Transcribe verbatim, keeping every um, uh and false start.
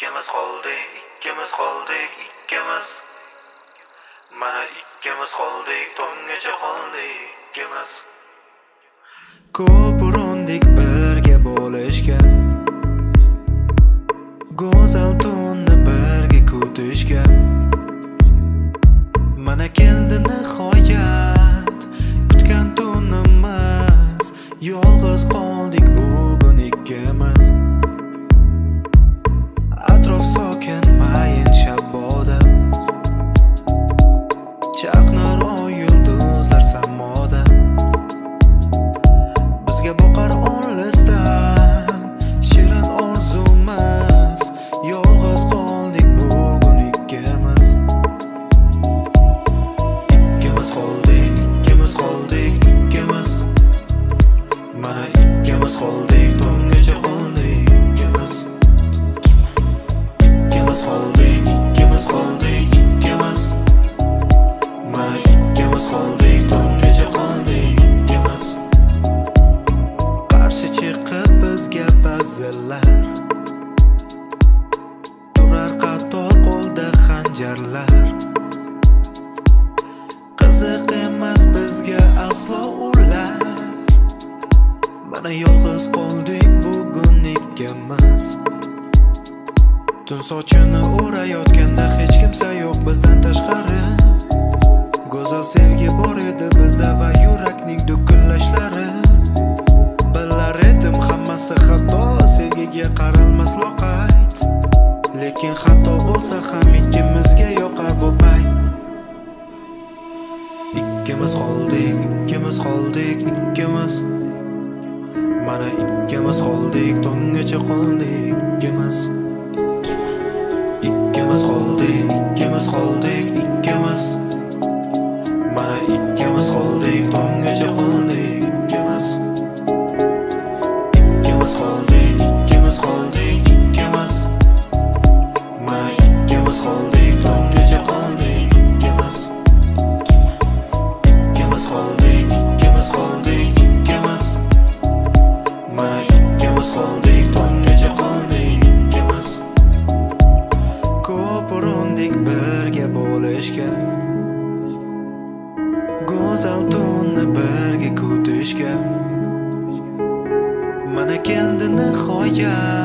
Ikkimiz qoldik, ikkimiz qoldik, ikkimiz. Mana ikkimiz qoldik, tongacha qoldik, ikkimiz. Ko'p urindik birga bo'lishga, go'zal tunni birga kutishga. Mana keldi nihoyat, kutgan tunimiz. Yolg'iz qoldik bugun ikkimiz. Atrof sokin, mayin shabboda, chaqnar oy yulduzlar samoda. Bizga boqar olisdan shirin orzumiz. Yolg'iz qoldik bugun ikkimiz. Ikkimiz qoldik, ikkimiz qoldik, ikkimiz. Mana ikkimiz qoldik, tongacha qoldik, ikkimiz. Ikkimiz qoldik, ikkimiz qoldik, ikkimiz. Mana ikkimiz qoldik, tongacha qoldik, ikkimiz. Qarshi chiqib bizga ba'zilar, turar qator qo'lda xanjarlar. Qiziq emas bizga aslo ular. Mana yolg'iz qoldik bugun ikkimiz. Tun sochini o'rayotganda hech kimsa yo'q bizdan tashqari. Go'zal sevgi bor edi bizda va yurakning dukullashlari. Bilar edim hammasi xato, sevgiga qaralmas loqayd. Lekin xato bo'lsa ham ikkimizga yoqar bu payt. Ikkimiz qoldik, ikkimiz qoldik, ikkimiz. Mana ikkimiz qoldik, tongacha qoldik, ikkimiz. Ikkimiz qoldik, ikkimiz qoldik, ikkimiz. Mana ikkimiz qoldik, tongacha qoldik, ikkimiz. Ikkimiz qoldik, ikkimiz qoldik, ikkimiz. Mana ikkimiz qoldik, tongacha qoldik, ikkimiz. Ikkimiz qoldik, ikkimiz qoldik, ikkimiz. Mana ikkimiz qoldik, tongacha qoldik, ikkimiz. Ko'p urindik birga bo'lishga, go'zal tunni birga kutishga. Mana keldi nihoyat,